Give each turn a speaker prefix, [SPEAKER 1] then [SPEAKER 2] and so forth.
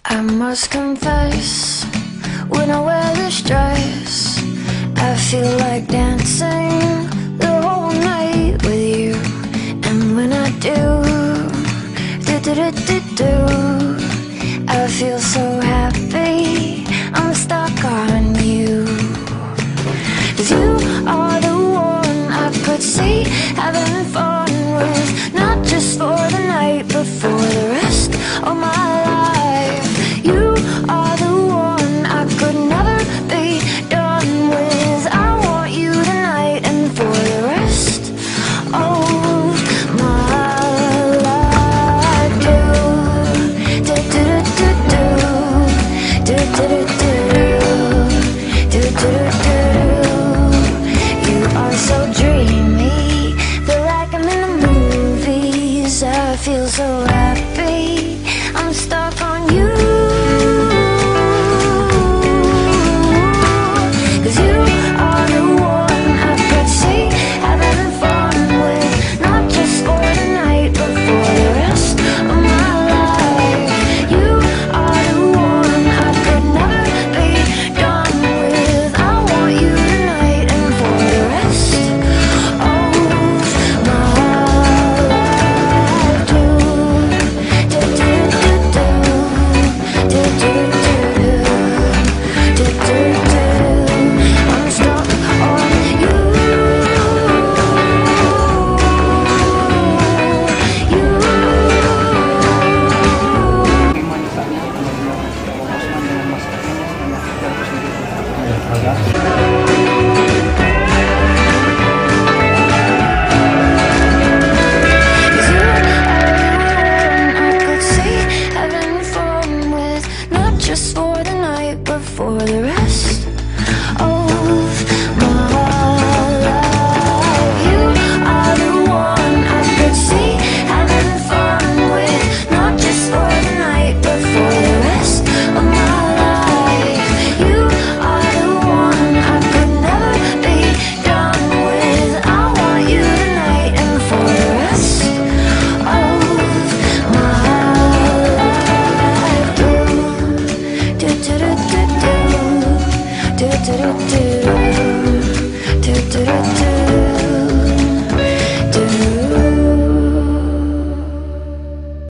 [SPEAKER 1] I must confess, when I wear this dress, I feel like dancing the whole night with you. And when I do, I feel so happy, I'm stuck on you. 'Cause you are the one I could see having fun with, not just for the night, but for the rest.